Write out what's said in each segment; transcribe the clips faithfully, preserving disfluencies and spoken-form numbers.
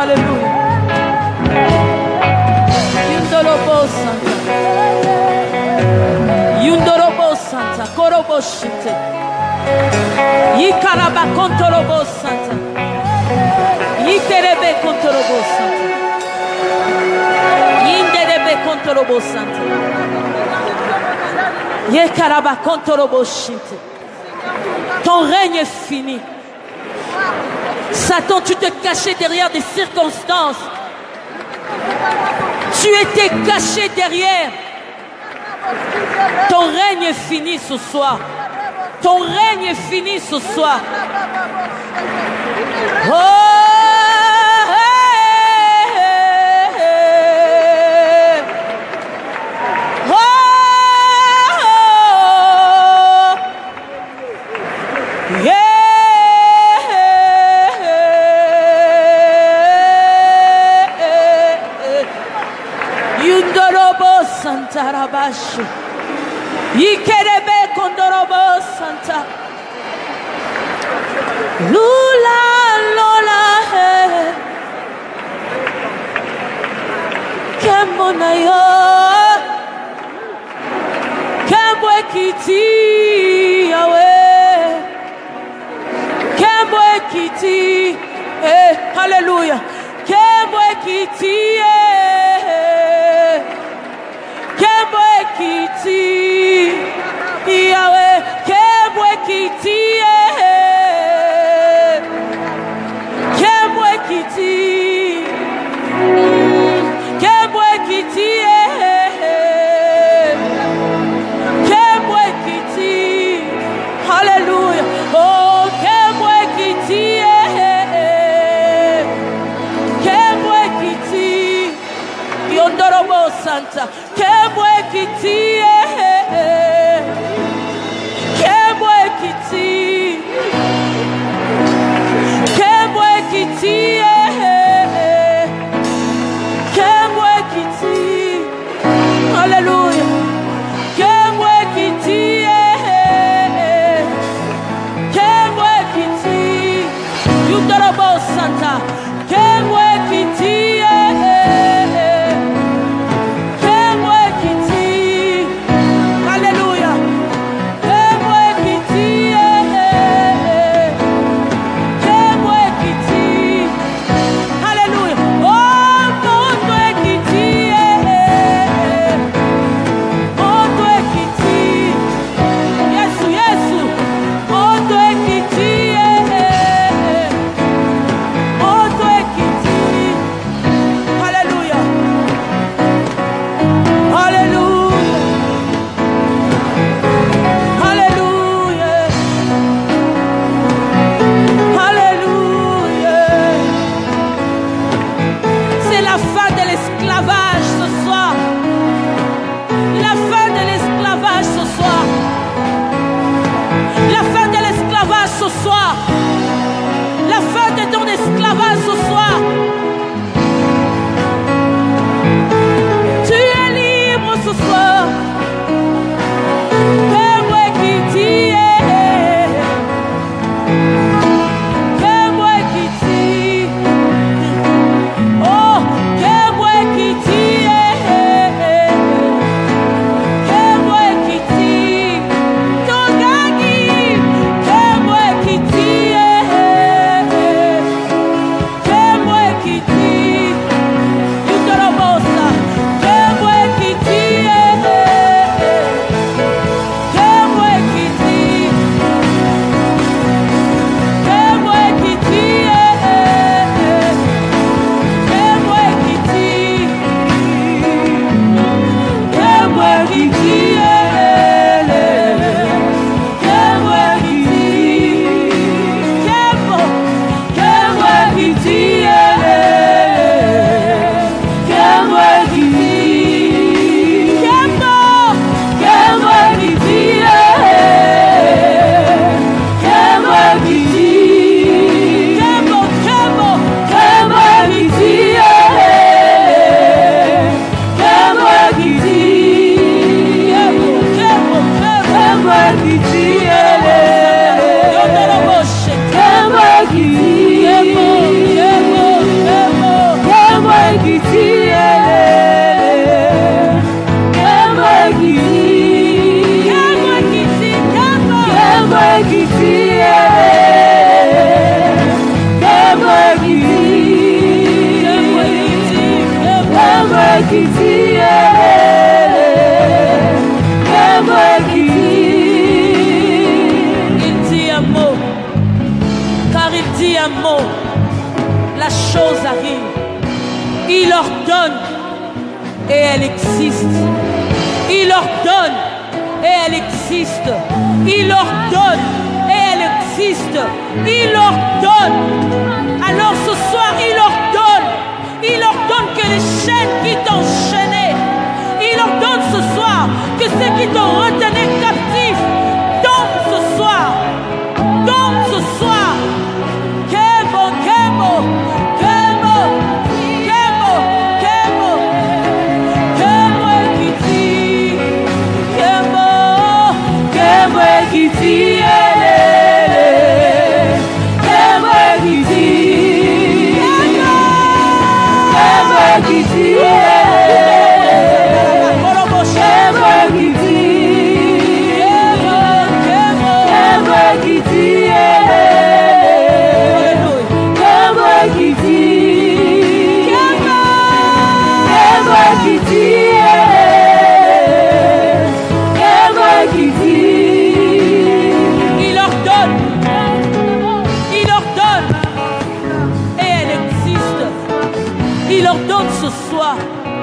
Alléluia. Yundorobo Santa. Yundorobo Santa. Korobo Shite. Yikaraba Kontorobo Santa. Yikerebe Kontorobo Santa. Yinderebe Kontorobo Santa. Yekaraba Kontorobo Shite. Ton règne est fini. Satan, tu te cachais derrière des circonstances. Tu étais caché derrière. Ton règne est fini ce soir. Ton règne est fini ce soir. Oh, hey, hey, hey. Oh, oh, yeah. Santa Rabashi Ikerebe Kondorobo Santa Lula Lola Kemonayo Kembwe Kiti Yahweh Kembwe Kiti eh, Hallelujah Kembwe Kiti eh. Kembwe Kiti Yahweh Kembwe Kiti Kembwe Kiti Kembwe Kiti Kembwe Kiti Hallelujah oh Kembwe Kiti Kembwe Kiti Yondorobo Santa Kembwe Kiti Kembwe Kiti Kembwe Kiti Kembwe Kiti Hallelujah Kembwe Kiti Kembwe Kiti Yundorobo Santa Kembwe Kiti Il dit un mot, car il dit un mot, la chose arrive. Il ordonne et elle existe. Il ordonne et elle existe. Il ordonne et elle existe. Il ordonne. Alors ce soir, il ordonne. Il ordonne que les chaînes qui t'enchaînaient, il ordonne ce soir que ceux qui t'ont retenu captif tombent ce soir. Tombent ce soir. Kemo, Kemo, Kemo, Kemo, Kemo, Kemo Ekiti, Kemo, Kemo Ekiti, Kemo Ekiti, Kemo Ekiti, il ordonne, il ordonne et elle existe. Il ordonne ce soir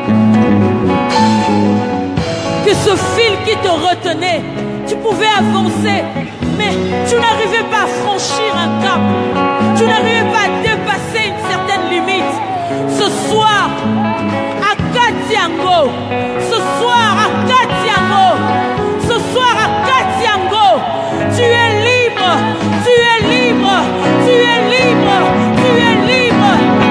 que ce fil qui te retenait, tu pouvais avancer, mais tu n'arrivais pas à franchir un cap, tu n'arrivais pas à dépasser une certaine limite. Ce soir, à Katiango, ce soir à Katiango, ce soir à Katiango, tu es libre, tu es libre, tu es libre, tu es libre.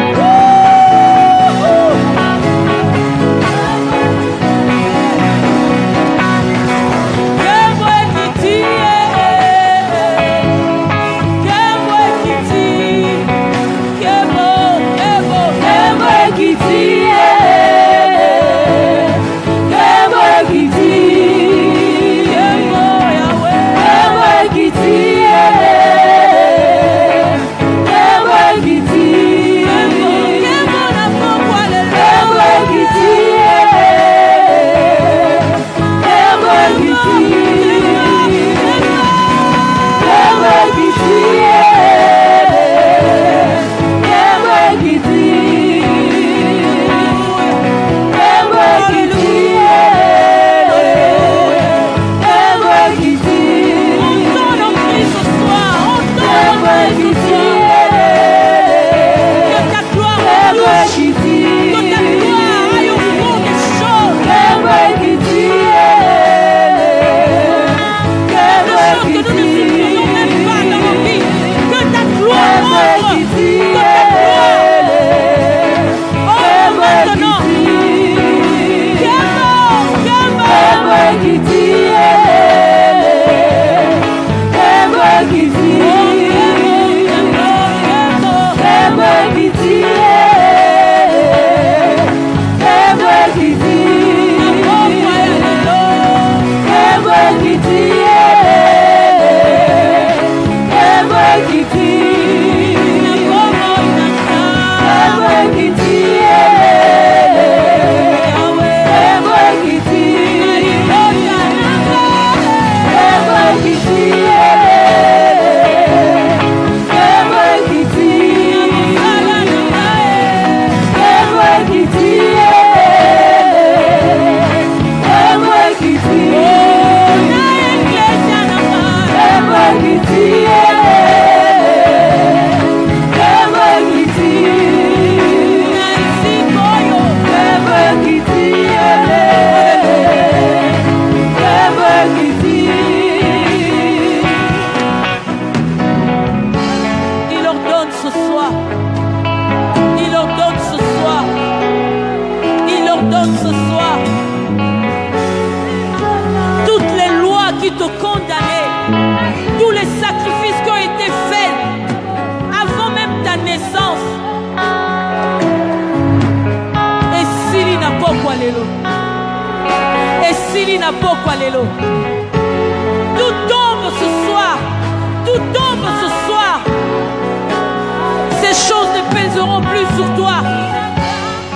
Tout tombe ce soir, tout tombe ce soir. Ces choses ne pèseront plus sur toi.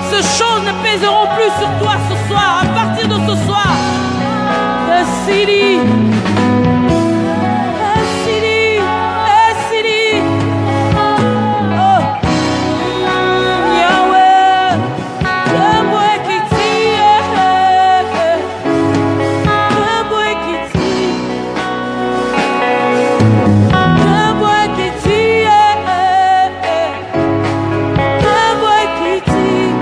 Ces choses ne pèseront plus sur toi ce soir. À partir de ce soir, Sidi, Sidi, Sidi, oh, Yahweh, Yahweh qui tire, Yahweh qui tire, Yahweh qui tire, Yahweh qui tire.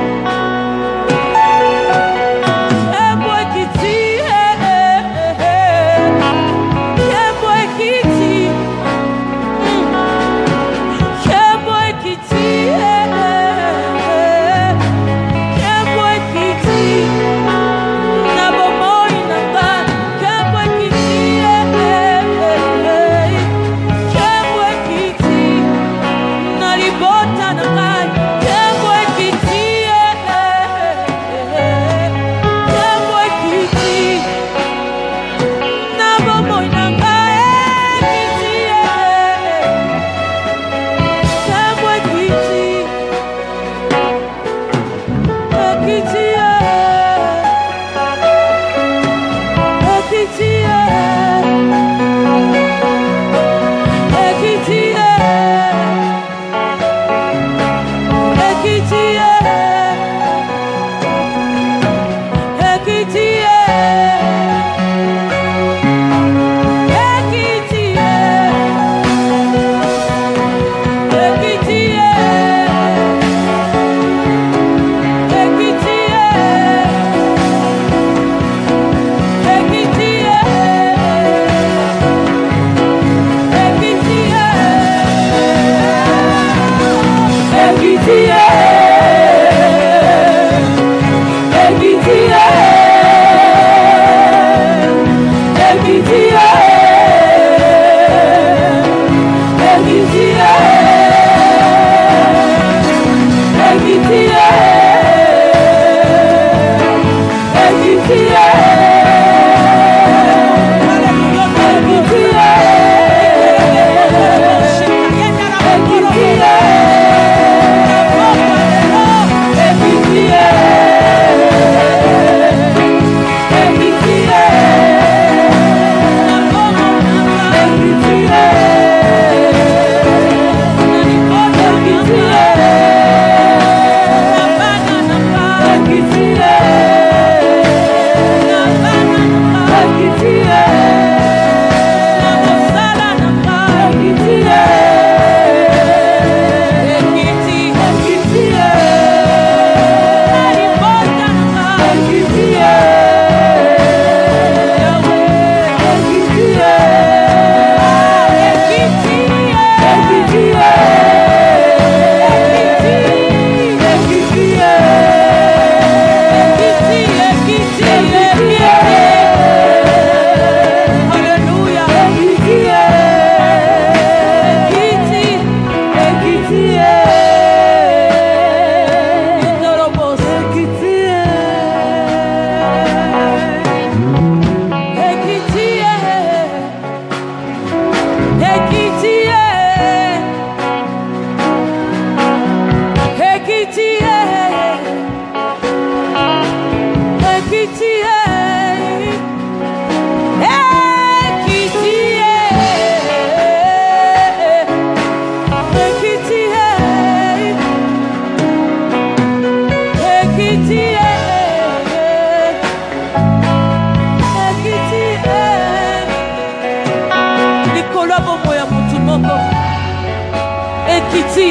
Ekiti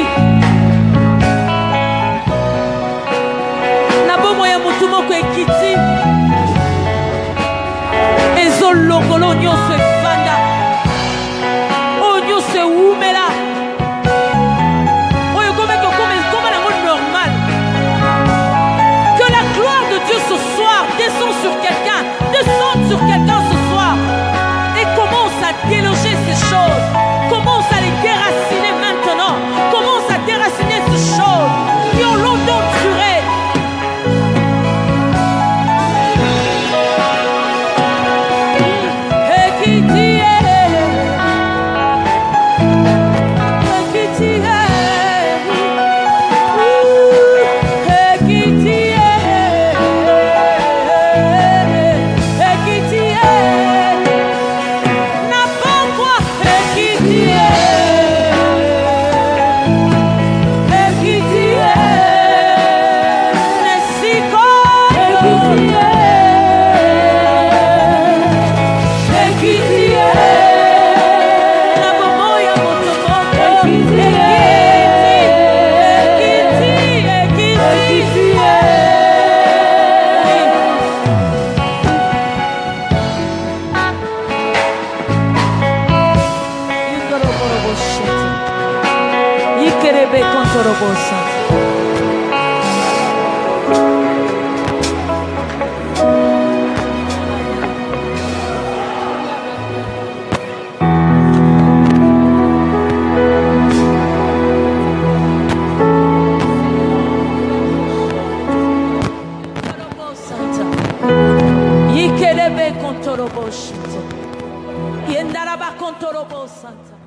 na bomo ya mutu moko ekiti ezolongolo nyonso efanda oyo nyonso ewumela oyo komeka koma nango normal. Que la gloire de Dieu ce soir descend sur quelqu'un, descende sur quelqu'un ce soir et commence à déloger ces choses, commence à les déraciner maintenant, commence à déraciner ces choses qui ont longtemps duré. Et qui kontorobo shite. Yendaraba kontorobo santa.